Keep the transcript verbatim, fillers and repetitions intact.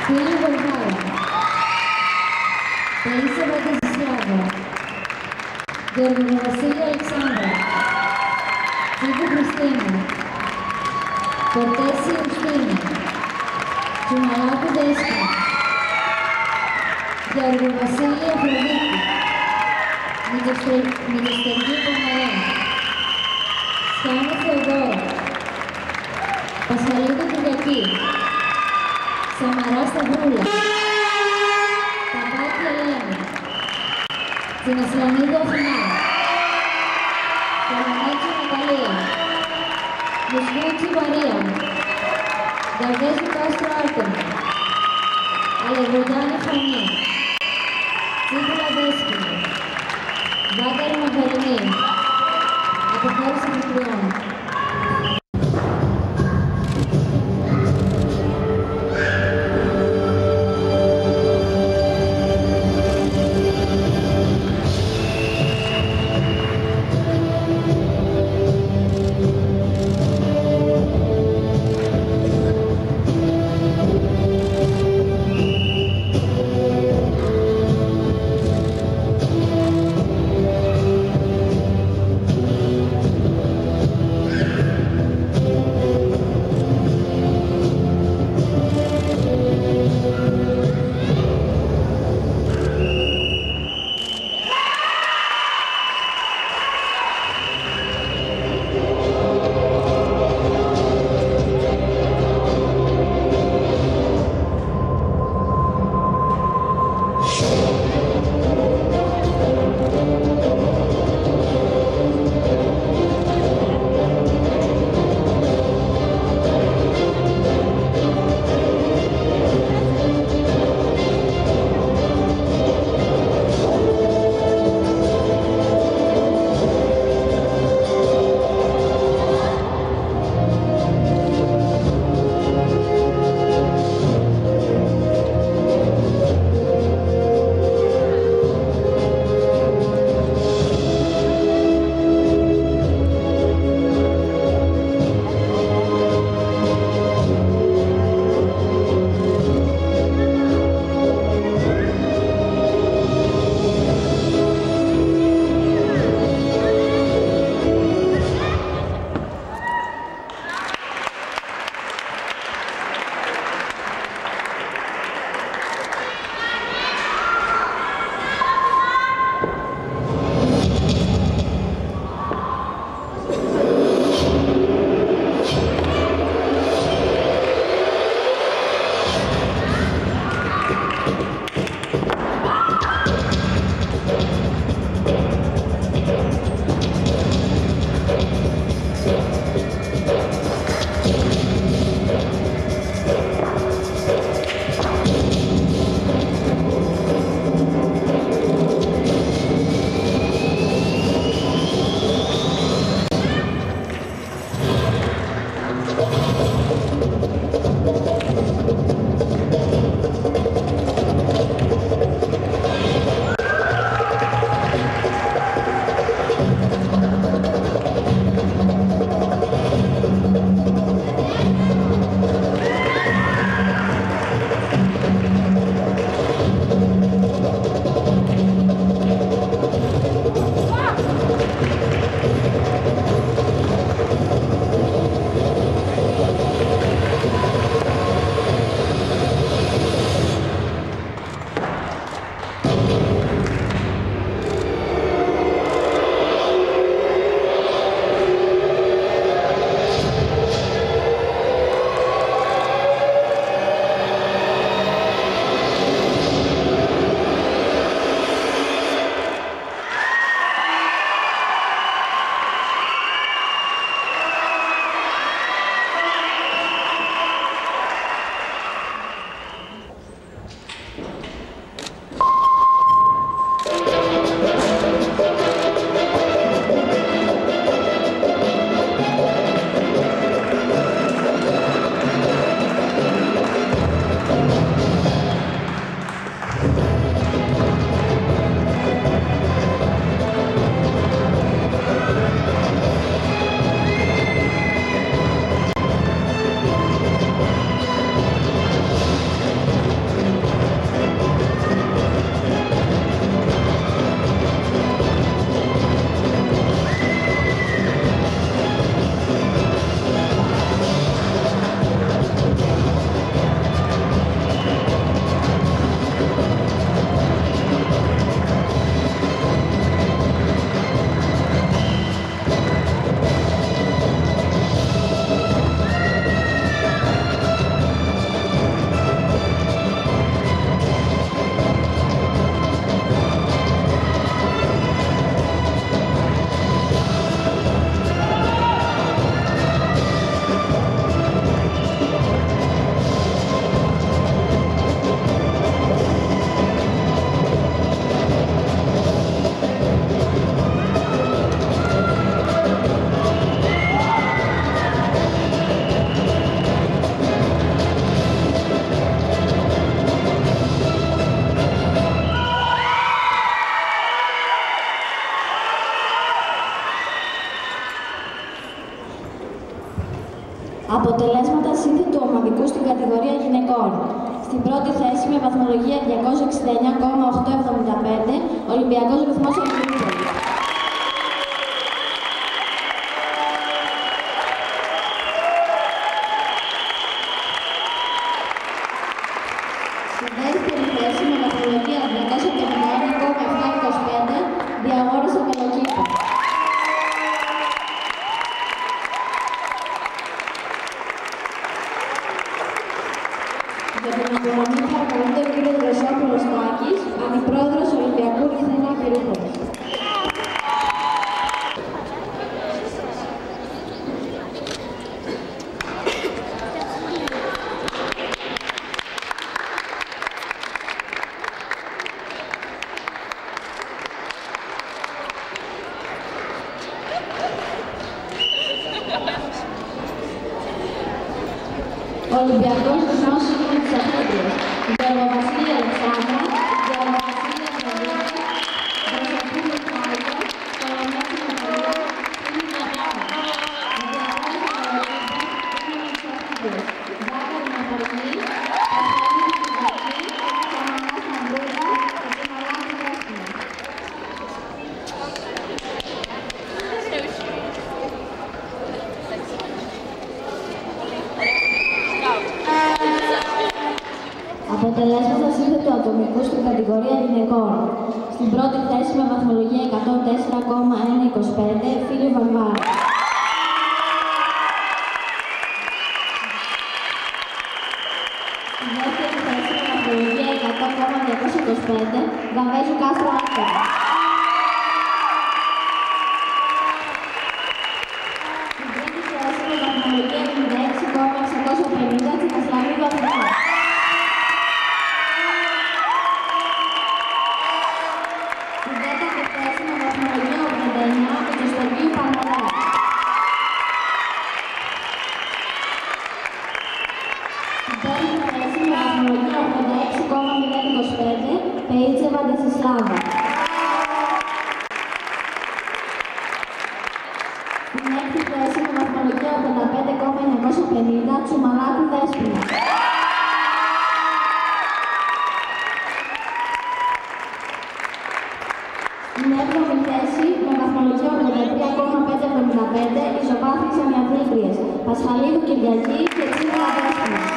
Φίλη Βορβάου, Ταΐσια Βανταζησλάβα, Γεωργοβασίλη Αλεξάνδρα, Τσίκου Χριστίνα, Κορτέση Ιουστίνη, Τσουμαλάκου Δέσπα, Γεωργοβασίλη Αφροδίτη, Μητοστεργή Πομαρά, Σκιάνη Θεοδόρα, Πασχαλίδου Κυριακή, Σαμαρά Σταυρούλα, Παπάκη Ελένη, Τσινασλανίδου Αθηνά, Καρανέτσου Ναταλία, Μουσβούτσι Μαρία, Γαρδέζου Κάστρο Άρτεμι, Αλεγροντάνη Φωνή, Τσίπουλα Δέσποινα, Βάγκαρη Μαγαρινή, Αποχώρηση Χριστιών. Thank you. πρώτη θέση με βαθμολογία διακόσια εξήντα εννιά κόμμα οκτακόσια εβδομήντα πέντε, Ολυμπιακός Ρυθμός Αγγλίτσολη. Στη δεύτερη θέση με βαθμολογία διακόσια πενήντα ένα κόμμα επτακόσια είκοσι πέντε, Διαγόρας Ακαλοκήπα. Για την απομονή παρακαλούνται ο κύριος Δροσόπουλος Τάκης, Αντιπρόεδρος Ολυμπιακού Ρυθμού Ακυρούπολης. Ολυμπιακός Ρυθμός Σύγχρονης της Αθλήτριας. Γεωργοβασίλη Αλεξάνδρα, Γεωργοβασίλη Ανδρονίκη, Δροσοπούλου Χάρια, Κολομέτσι Ναταλία, Φίλη Νατάλα. Αντιαγόρας Ακαλοκήπα, Σύγχρονης της Αθλήτριας. Δάκαρη Ναταλή, Πασχαλίδη Κυριακή, Καμανάς Μαυρούδα και Τσιμαλάκη Δέσποινα. Αποτελέσματα σύνθετου ατομικού στην κατηγορία γυναικών. Στην πρώτη θέση με βαθμολογία εκατόν τέσσερα κόμμα εκατόν είκοσι πέντε, Φίλη Βαρβάρα. Στην δεύτερη θέση με βαθμολογία εκατό κόμμα διακόσια είκοσι πέντε, Γαβέζου Κάστρο Άκπερα. Στην τρίτη θέση με βαθμολογία ενενήντα έξι κόμμα εξακόσια πενήντα, Τσικασλαμίδου Αθηνά. Στην τέταρτη θέση με βαθμολογία ογδόντα εννιά, Κωστοστογίου Παρμαλά. Στην πέμπτη θέση με βαθμολογία ογδόντα έξι κόμμα μηδέν είκοσι πέντε, Πεΐτσεβα Ντεσισλάβα. Στην έκτη θέση με βαθμολογία ογδόντα πέντε κόμμα εννιακόσια πενήντα, Τσουμαλάκου Δέσποινα. Στην έβδομη θέση με βαθμολογία ογδόντα τρία κόμμα πεντακόσια εβδομήντα πέντε, Ισοπάθρης Αμιαθλήτριες, Πασχαλίδου Κυριακή και Τσίμερα Δέσποινα.